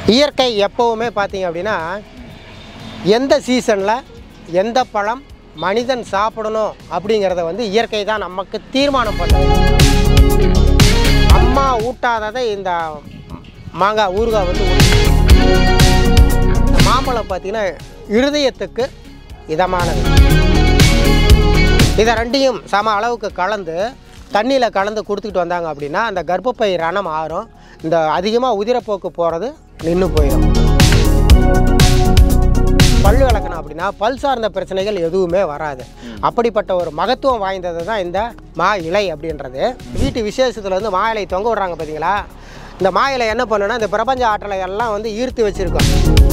இயற்கை எப்பவுமே பார்த்தீங்க அப்படின்னா எந்த சீசனில் எந்த பழம் மனிதன் சாப்பிடணும் அப்படிங்கிறத வந்து இயற்கை தான் நமக்கு தீர்மானம் பண்ணுது. அம்மா ஊட்டாததை இந்த மாங்காய் ஊறுகாய் வந்து மாம்பழம் பார்த்தீங்கன்னா இருதயத்துக்கு இதமானது. இதை ரெண்டையும் சம அளவுக்கு கலந்து தண்ணியில் கலந்து கொடுத்துக்கிட்டு வந்தாங்க அப்படின்னா அந்த கர்ப்பப்பை ரணம் ஆறும். இந்த அதிகமாக உதிரப்போக்கு போகிறது நின்று போயிடும். பல் விளக்கணும் அப்படின்னா பல் சார்ந்த பிரச்சனைகள் எதுவுமே வராது. அப்படிப்பட்ட ஒரு மகத்துவம் வாய்ந்தது தான் இந்த மா இலை அப்படின்றது. வீட்டு விசேஷத்தில் வந்து மா இலை தொங்க விடுறாங்க பார்த்தீங்களா? இந்த மா இலை என்ன பண்ணுன்னா இந்த பிரபஞ்ச ஆற்றலை எல்லாம் வந்து ஈர்த்து வச்சுருக்கோம்.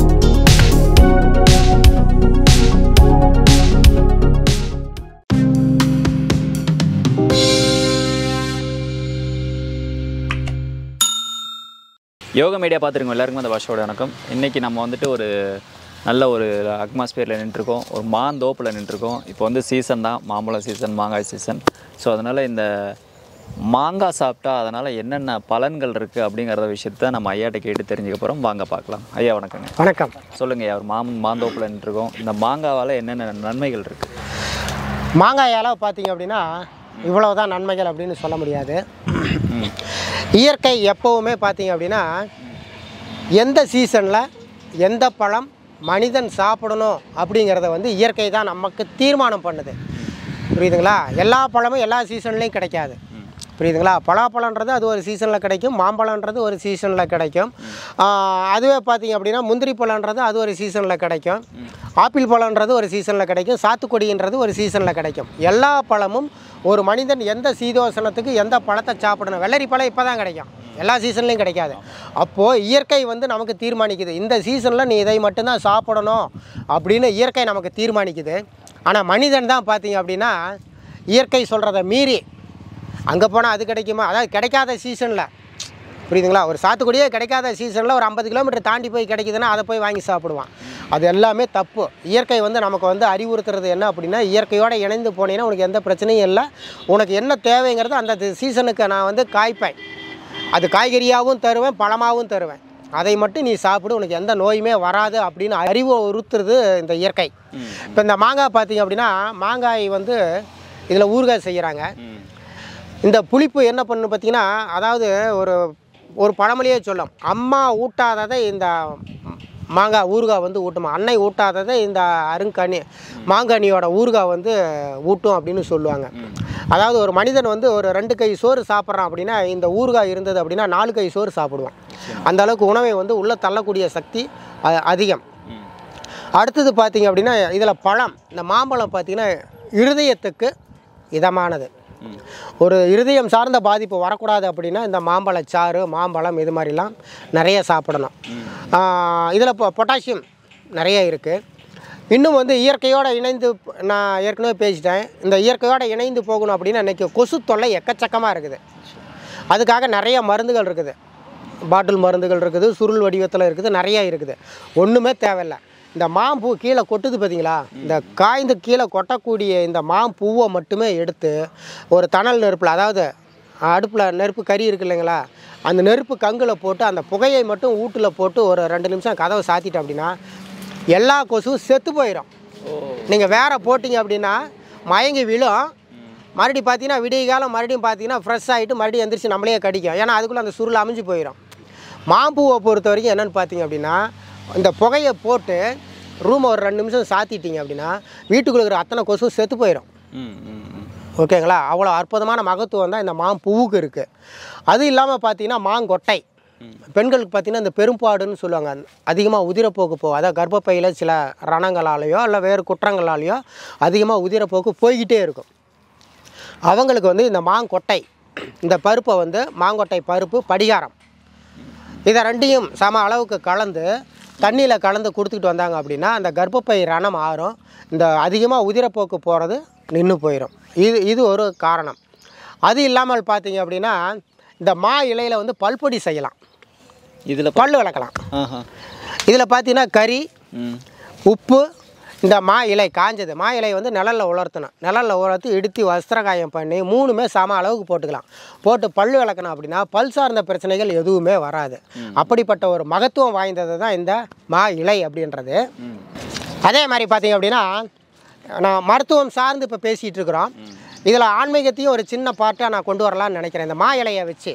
யோகா மீடியா பார்த்துருக்கோம் எல்லாருக்கும் அந்த வருஷோட வணக்கம். இன்றைக்கி நம்ம வந்துட்டு ஒரு நல்ல ஒரு அட்மாஸ்பியரில் நின்றுருக்கோம், ஒரு மாந்தோப்பில் நின்றுருக்கோம். இப்போ வந்து சீசன் தான், மாம்பழம் சீசன், மாங்காய் சீசன். ஸோ அதனால் இந்த மாங்காய் சாப்பிட்டா அதனால் என்னென்ன பலன்கள் இருக்குது அப்படிங்கிற விஷயத்த நம்ம ஐயாட்ட கேட்டு தெரிஞ்சுக்க போகிறோம். வாங்க பார்க்கலாம். ஐயா வணக்கங்க. வணக்கம். சொல்லுங்கள் ஐயா, ஒரு மாந்தோப்பில் நின்றுருக்கோம். இந்த மாங்காவால் என்னென்ன நன்மைகள் இருக்குது? மாங்காயால் பார்த்தீங்க அப்படின்னா இவ்வளவுதான் நன்மைகள் அப்படின்னு சொல்ல முடியாது. இயற்கை எப்போவுமே பார்த்தீங்க அப்படின்னா எந்த சீசனில் எந்த பழம் மனிதன் சாப்பிடணும் அப்படிங்கிறத வந்து இயற்கை தான் நமக்கு தீர்மானம் பண்ணுது. புரியுதுங்களா? எல்லா பழமும் எல்லா சீசன்லேயும் கிடைக்காது. புரியுதுங்களா? பலாப்பழன்றது அது ஒரு சீசனில் கிடைக்கும், மாம்பழன்றது ஒரு சீசனில் கிடைக்கும். அதுவே பார்த்தீங்க அப்படின்னா முந்திரி பழன்றது அது ஒரு சீசனில் கிடைக்கும், ஆப்பிள் பழன்றது ஒரு சீசனில் கிடைக்கும், சாத்துக்குடின்றது ஒரு சீசனில் கிடைக்கும். எல்லா பழமும் ஒரு மனிதன் எந்த சீதோசனத்துக்கு எந்த பழத்தை சாப்பிடணும். வெள்ளரி பழம் இப்போ தான் கிடைக்கும், எல்லா சீசன்லேயும் கிடைக்காது. அப்போது இயற்கை வந்து நமக்கு தீர்மானிக்குது, இந்த சீசனில் நீ இதை மட்டும்தான் சாப்பிடணும் அப்படின்னு இயற்கை நமக்கு தீர்மானிக்குது. ஆனால் மனிதன் தான் பார்த்தீங்க அப்படின்னா இயற்கை சொல்கிறத மீறி அங்கே போனால் அது கிடைக்குமா, அதாவது கிடைக்காத சீசனில், புரியுதுங்களா? ஒரு சாத்துக்குடியே கிடைக்காத சீசனில் ஒரு 50 கிலோமீட்டர் தாண்டி போய் கிடைக்குதுன்னா அதை போய் வாங்கி சாப்பிடுவான். அது எல்லாமே தப்பு. இயற்கை வந்து நமக்கு வந்து அறிவுறுத்துறது என்ன அப்படின்னா, இயற்கையோடு இணைந்து போனீங்கன்னா உனக்கு எந்த பிரச்சனையும் இல்லை, உனக்கு என்ன தேவைங்கிறது அந்த சீசனுக்கு நான் வந்து காய்ப்பேன், அது காய்கறியாகவும் தருவேன், பழமாகவும் தருவேன், அதை மட்டும் நீ சாப்பிடு, உனக்கு எந்த நோயுமே வராது அப்படின்னு அறிவுறுத்துறது இந்த இயற்கை. இப்போ இந்த மாங்காய் பார்த்தீங்க அப்படின்னா மாங்காய் வந்து இதில் ஊறுகாய் செய்கிறாங்க. இந்த புளிப்பு என்ன பண்ணு பார்த்தீங்கன்னா, அதாவது ஒரு பழமொழியே சொல்லும், அம்மா ஊட்டாததை இந்த மாங்காய் ஊறுகாய் வந்து ஊட்டுமா, அன்னை ஊட்டாததை இந்த மாங்கனியோட ஊறுகாய் வந்து ஊட்டும் அப்படின்னு சொல்லுவாங்க. அதாவது ஒரு மனிதன் வந்து ஒரு 2 கை சோறு சாப்பிட்றான் அப்படின்னா இந்த ஊறுகாய் இருந்தது அப்படின்னா 4 கை சோறு சாப்பிடுவான். அந்த அளவுக்கு உணவை வந்து உள்ளே தள்ளக்கூடிய சக்தி அதிகம். அடுத்தது பார்த்தீங்க அப்படின்னா இதில் பழம், இந்த மாம்பழம் பார்த்தீங்கன்னா இருதயத்துக்கு இதமானது. ஒரு இருதயம் சார்ந்த பாதிப்பு வரக்கூடாது அப்படின்னா இந்த மாம்பழச்சாறு, மாம்பழம் இது மாதிரிலாம் நிறைய சாப்பிடணும். இதில் பொட்டாசியம் நிறைய இருக்குது. இன்னும் வந்து இயற்கையோடு இணைந்து, நான் ஏற்கனவே பேசிட்டேன், இந்த இயற்கையோடு இணைந்து போகணும் அப்படின்னா இன்றைக்கி கொசு தொல்லை எக்கச்சக்கமாக இருக்குது. அதுக்காக நிறைய மருந்துகள் இருக்குது, பாட்டில் மருந்துகள் இருக்குது, சுருள் வடிவத்தில் இருக்குது, நிறையா இருக்குது. ஒன்றுமே தேவையில்லை. இந்த மாம்பூ கீழே கொட்டுது பார்த்தீங்களா, இந்த காய்ந்து கீழே கொட்டக்கூடிய இந்த மாம்பூவை மட்டுமே எடுத்து ஒரு தணல் நெருப்பில், அதாவது அடுப்பில் நெருப்பு கறி இருக்குது இல்லைங்களா, அந்த நெருப்பு கங்கில் போட்டு அந்த புகையை மட்டும் வீட்டில் போட்டு ஒரு 2 நிமிஷம் கதவை சாத்திட்டோம் அப்படின்னா எல்லா கொசுவும் செத்து போயிடும். நீங்கள் வேற போட்டிங்க அப்படின்னா மயங்கி விழும். மறுபடியும் பார்த்தீங்கன்னா விடிய காலம் மறுபடியும் பார்த்தீங்கன்னா ஃப்ரெஷ் ஆகிட்டு மறுபடியும் எந்திரிச்சு நம்மளே கடிக்கும். ஏன்னா அதுக்குள்ளே அந்த சுருள் அமைஞ்சு போயிடும். மாம்பூவை பொறுத்த வரைக்கும் என்னென்னு பார்த்தீங்க அப்படின்னா இந்த புகையை போட்டு ரூமை ஒரு 2 நிமிஷம் சாத்திட்டீங்க அப்படின்னா வீட்டுக்குள்ள இருக்கிற அத்தனை கொசு செத்து போயிடும். ஓகேங்களா? அவ்வளோ அற்புதமான மகத்துவம் தான் இந்த மாம்பூவுக்கு இருக்குது. அது இல்லாமல் பார்த்தீங்கன்னா மாங்கொட்டை, பெண்களுக்கு பார்த்தீங்கன்னா இந்த பெரும்பாடுன்னு சொல்லுவாங்க, அதிகமாக உதிரப்போக்கு போகும். அதாவது கர்ப்பப்பையில் சில ரணங்களாலேயோ இல்லை வேறு குற்றங்களாலேயோ அதிகமாக உதிரப்போக்கு போய்கிட்டே இருக்கும். அவங்களுக்கு வந்து இந்த மாங்கொட்டை, இந்த பருப்பை வந்து மாங்கொட்டை பருப்பு, படிகாரம், இதை ரெண்டையும் சம அளவுக்கு கலந்து தண்ணியில் கலந்து கொடுத்துக்கிட்டு வந்தாங்க அப்படின்னா அந்த கர்ப்பப்பை ரணம் ஆறும். இந்த அதிகமாக உதிரப்போக்கு போகிறது நின்று போயிடும். இது ஒரு காரணம். அது இல்லாமல் பார்த்தீங்க அப்படின்னா இந்த மா இலையில் வந்து பல்பொடி செய்யலாம், இதில் பல் விளக்கலாம். இதில் பார்த்தீங்கன்னா கறி, உப்பு, இந்த மா இலை காஞ்சது, மா இலை வந்து நிழலில் உலர்த்தணும். நிழலில் உலர்த்தி இடித்து வஸ்திரகாயம் பண்ணி 3மே சம அளவுக்கு போட்டுக்கலாம். போட்டு பல் விளக்கணும் அப்படின்னா பல் சார்ந்த பிரச்சனைகள் எதுவுமே வராது. அப்படிப்பட்ட ஒரு மகத்துவம் வாய்ந்தது தான் இந்த மா இலை அப்படின்றது. அதே மாதிரி பார்த்திங்க அப்படின்னா நான் மருத்துவம் சார்ந்து இப்போ பேசிகிட்டு இருக்கிறோம். இதில் ஆன்மீகத்தையும் ஒரு சின்ன பார்ட்டாக நான் கொண்டு வரலான்னு நினைக்கிறேன். இந்த மா இலையை வச்சு,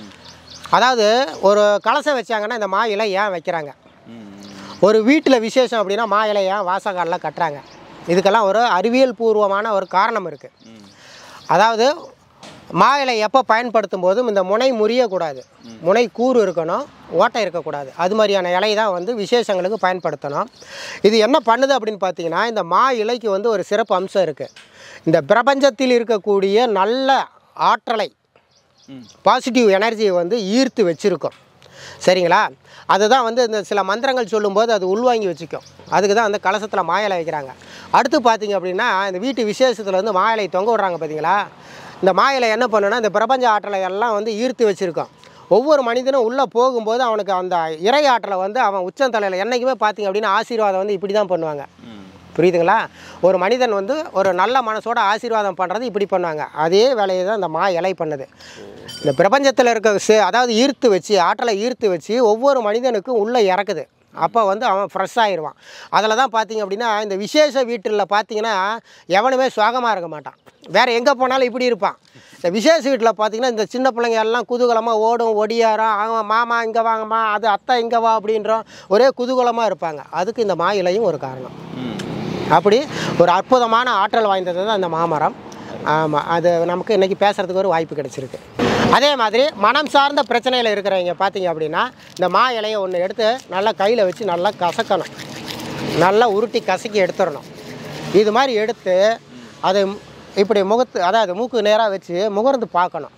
அதாவது ஒரு கலசம் வச்சாங்கன்னா இந்த மா இலை ஏன் வைக்கிறாங்க, ஒரு வீட்டில் விசேஷம் அப்படின்னா மா இலை ஏன் வாசகாலில் கட்டுறாங்க, இதுக்கெல்லாம் ஒரு அறிவியல் பூர்வமான ஒரு காரணம் இருக்குது. அதாவது மா இலை எப்போ பயன்படுத்தும் போதும் இந்த முனை முறியக்கூடாது, முனை கூறு இருக்கணும், ஓட்டை இருக்கக்கூடாது. அது மாதிரியான இலை தான் வந்து விசேஷங்களுக்கு பயன்படுத்தணும். இது என்ன பண்ணுது அப்படின்னு பார்த்தீங்கன்னா, இந்த மா இலைக்கு வந்து ஒரு சிறப்பு அம்சம் இருக்குது. இந்த பிரபஞ்சத்தில் இருக்கக்கூடிய நல்ல ஆற்றலை, பாசிட்டிவ் எனர்ஜியை வந்து ஈர்த்து வச்சுருக்கோம். சரிங்களா? அதுதான் வந்து இந்த சில மந்திரங்கள் சொல்லும்போது அது உள்வாங்கி வச்சுக்கும். அதுக்கு தான் வந்து கலசத்தில் மா இலை வைக்கிறாங்க. அடுத்து பார்த்திங்க அப்படின்னா இந்த வீட்டு விசேஷத்தில் வந்து மா இலை தொங்க விட்றாங்க பார்த்தீங்களா. இந்த மா இலை என்ன பண்ணுன்னா இந்த பிரபஞ்ச ஆற்றலை எல்லாம் வந்து ஈர்த்து வச்சுருக்கோம். ஒவ்வொரு மனிதனும் உள்ளே போகும்போது அவனுக்கு அந்த இறை ஆற்றலை வந்து அவன் உச்சந்தலையில் என்றைக்குமே பார்த்திங்க அப்படின்னா ஆசீர்வாதம் வந்து இப்படி தான் பண்ணுவாங்க. புரியுதுங்களா? ஒரு மனிதன் வந்து ஒரு நல்ல மனசோட ஆசீர்வாதம் பண்ணுறது இப்படி பண்ணுவாங்க. அதே வேலையை தான் இந்த மா இலை பண்ணுது. இந்த பிரபஞ்சத்தில் இருக்க அதாவது ஈர்த்து வச்சு, ஆற்றலை ஈர்த்து வச்சு ஒவ்வொரு மனிதனுக்கும் உள்ளே இறக்குது. அப்போ வந்து அவன் ஃப்ரெஷ் ஆகிடுவான். அதில் தான் பார்த்திங்க அப்படின்னா இந்த விசேஷ வீட்டில் பார்த்திங்கன்னா எவனுமே சுவாகமாக இருக்க மாட்டான். வேறு எங்கே போனாலும் இப்படி இருப்பான். இந்த விசேஷ வீட்டில் பார்த்திங்கன்னா இந்த சின்ன பிள்ளைங்க எல்லாம் குதூகலமாக ஓடும், ஒடியாரம், அவங்க மாமா இங்கே வாங்கம்மா, அது அத்தை இங்கே வா அப்படின்றோம், ஒரே குதூகலமாக இருப்பாங்க. அதுக்கு இந்த மா இலையும் ஒரு காரணம். அப்படி ஒரு அற்புதமான ஆற்றல் வாய்ந்தது தான் இந்த மாமரம். ஆமாம், அது நமக்கு இன்றைக்கி பேசுகிறதுக்கு ஒரு வாய்ப்பு கிடச்சிருக்கு. அதே மாதிரி மனம் சார்ந்த பிரச்சனையில் இருக்கிறவங்க பார்த்திங்க அப்படின்னா இந்த மா இலையை ஒன்று எடுத்து நல்லா கையில் வச்சு நல்லா கசக்கணும், நல்லா உருட்டி கசக்கி எடுத்துடணும். இது மாதிரி எடுத்து அதை இப்படி அதாவது மூக்கு நேராக வச்சு முகர்ந்து பார்க்கணும்.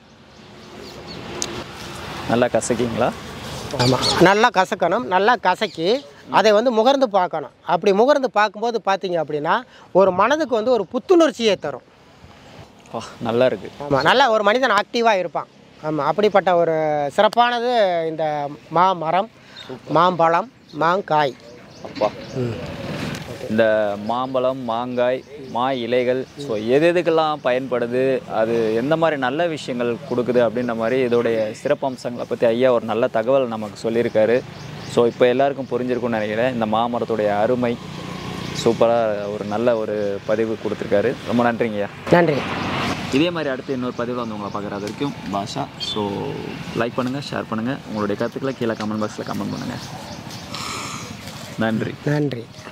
நல்லா கசக்கிங்களா? ஆமாம், நல்லா கசக்கணும். நல்லா கசக்கி அதை வந்து முகர்ந்து பார்க்கணும். அப்படி முகர்ந்து பார்க்கும்போது பார்த்திங்க அப்படின்னா ஒரு மனதுக்கு வந்து ஒரு புத்துணர்ச்சியை தரும். நல்லா இருக்குது. ஆமாம், நல்லா ஒரு மனிதன் ஆக்டிவாக இருப்பான். ஆமாம், அப்படிப்பட்ட ஒரு சிறப்பானது இந்த மாமரம், மாம்பழம், மாங்காய். அப்பா, இந்த மாம்பழம், மாங்காய், மா இலைகள் ஸோ எதுக்கெல்லாம் பயன்படுது, அது எந்த மாதிரி நல்ல விஷயங்கள் கொடுக்குது அப்படின்ற மாதிரி இதோடைய சிறப்பம்சங்களை பற்றி ஐயா ஒரு நல்ல தகவல் நமக்கு சொல்லியிருக்காரு. ஸோ இப்போ எல்லாருக்கும் புரிஞ்சிருக்கும்னு நினைக்கிறேன். இந்த மாமரத்துடைய அருமை சூப்பராக ஒரு நல்ல ஒரு பதிவு கொடுத்துருக்காரு. ரொம்ப நன்றிங்கய்யா. நன்றி. இதே மாதிரி அடுத்து இன்னொரு பதிவில் வந்து உங்களை பார்க்குறது வரைக்கும் பாஷா. ஸோ லைக் பண்ணுங்கள், ஷேர் பண்ணுங்கள், உங்களுடைய கருத்துக்களை கீழே கமெண்ட் பாக்ஸில் கமெண்ட் பண்ணுங்கள். நன்றி. நன்றி.